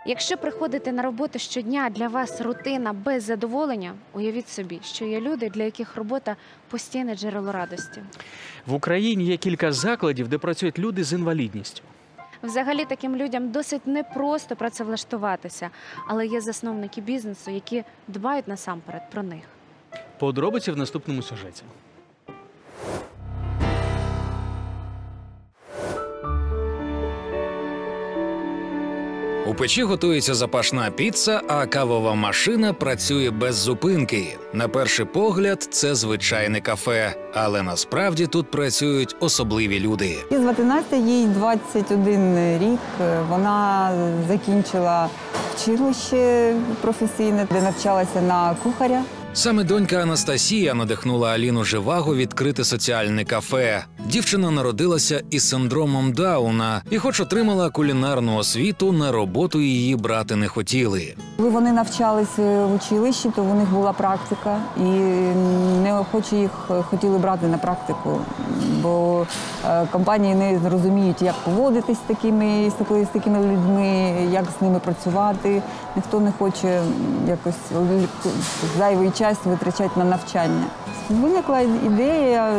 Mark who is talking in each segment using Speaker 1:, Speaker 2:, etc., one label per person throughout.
Speaker 1: Якщо приходити на роботу щодня, для вас рутина без задоволення, уявіть собі, що є люди, для яких робота – постійне джерело радості.
Speaker 2: В Україні є кілька закладів, де працюють люди з інвалідністю.
Speaker 1: Взагалі таким людям досить непросто працевлаштуватися, але є засновники бізнесу, які дбають насамперед про них.
Speaker 2: Подробиці в наступному сюжеті.
Speaker 3: У печі готується запашна піца, а кавова машина працює без зупинки. На перший погляд, це звичайне кафе, але насправді тут працюють особливі люди.
Speaker 4: Її звати Настя, їй 21 рік. Вона закінчила училище професійне, де навчалася на кухаря.
Speaker 3: Саме донька Анастасія надихнула Аліну Живаго відкрити соціальне кафе. Дівчина народилася із синдромом Дауна і хоч отримала кулінарну освіту, на роботу її брати не хотіли.
Speaker 4: Коли вони навчалися в училищі, то у них була практика, і неохоче їх хотіли брати на практику, бо компанії не розуміють, як поводитись з такими людьми, як з ними працювати. Ніхто не хоче якось зайвий час витрачати на навчання. Виникла ідея,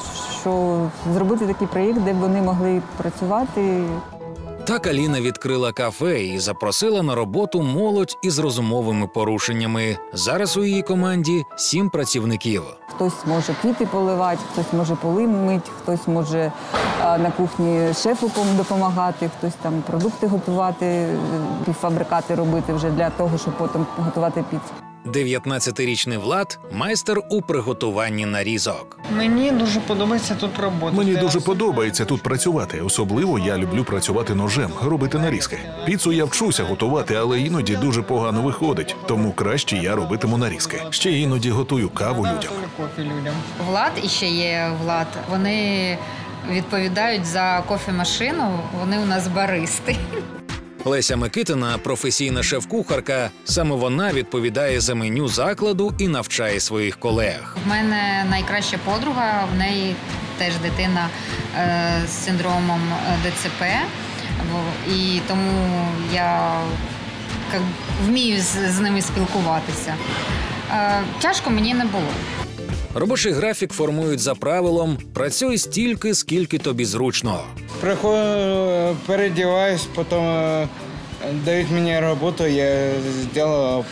Speaker 4: що зробити такий проєкт, де б вони могли працювати.
Speaker 3: Так Аліна відкрила кафе і запросила на роботу молодь із розумовими порушеннями. Зараз у її команді 7 працівників.
Speaker 4: Хтось може квіти поливати, хтось може поли мити, хтось може на кухні шефу допомагати, хтось там продукти готувати, півфабрикати робити вже для того, щоб потім готувати піцу.
Speaker 3: 19-річний Влад – майстер у приготуванні нарізок.
Speaker 5: Мені дуже подобається тут працювати.
Speaker 6: Мені дуже подобається тут працювати. Особливо я люблю працювати ножем, робити нарізки. Піцу я вчуся готувати, але іноді дуже погано виходить. Тому краще я робитиму нарізки. Ще іноді готую каву людям.
Speaker 7: Влад і ще є Влад. Вони відповідають за кофемашину, вони у нас баристи.
Speaker 3: Леся Микитина – професійна шеф-кухарка. Саме вона відповідає за меню закладу і навчає своїх колег.
Speaker 7: В мене найкраща подруга, в неї теж дитина з синдромом ДЦП. І тому я вмію з ними спілкуватися. Тяжко мені не було.
Speaker 3: Робочий графік формують за правилом «працюй стільки, скільки тобі зручно».
Speaker 5: Приходжу, переодеваюсь, потом дают мне работу, я сделал,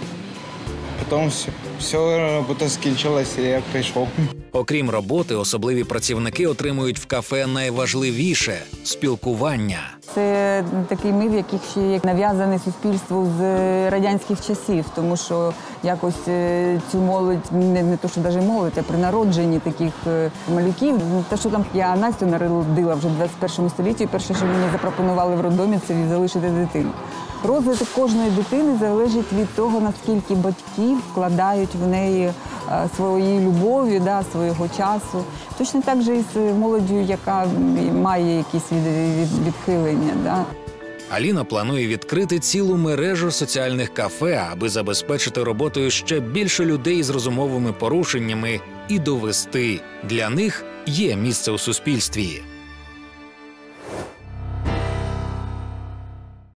Speaker 5: потом все, работа скінчилась, і я прийшов.
Speaker 3: Окрім роботи, особливі працівники отримують в кафе найважливіше – спілкування.
Speaker 4: Це такий миф, який ще нав'язаний суспільству з радянських часів, тому що якось цю молодь, не то що навіть молодь, а при народженні таких малюків, те, що там я Настю народила вже в 21 столітті, перше, що мені запропонували в роддомі, це залишити дитину. Розвиток кожної дитини залежить від того, наскільки батьки вкладають в неї своєї любові, свого часу. Точно так же і з молоддю, яка має якісь відхилення.
Speaker 3: Аліна планує відкрити цілу мережу соціальних кафе, аби забезпечити роботою ще більше людей з розумовими порушеннями і довести – для них є місце у суспільстві.